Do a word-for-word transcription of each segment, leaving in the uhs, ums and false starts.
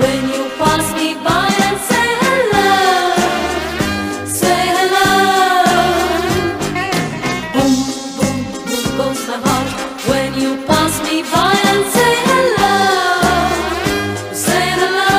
when you pass me by and say hello, say hello. Boom, boom, boom goes my heart when you pass me by and say hello, say hello.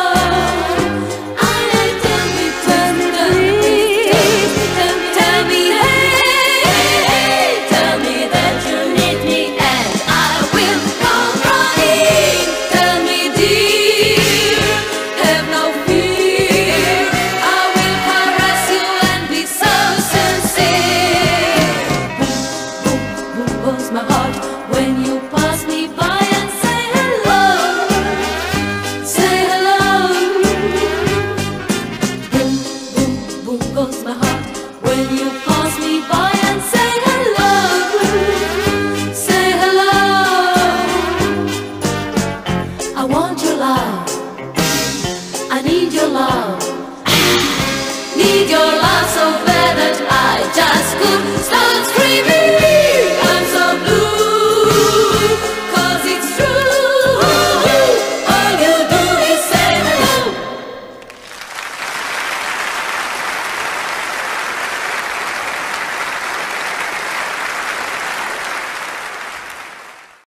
I tell me, tell me, tell me, tell me, tell me, hey, tell me that you need me and I will come running. Tell me, dear, have no fear, I will caress you and be so sincere. Boom, boom, boom goes my heart when you pass me by and say hello, say hello. Boom, boom, boom goes my heart when you pass me by and say hello, say hello. I want your love, I need your love, need your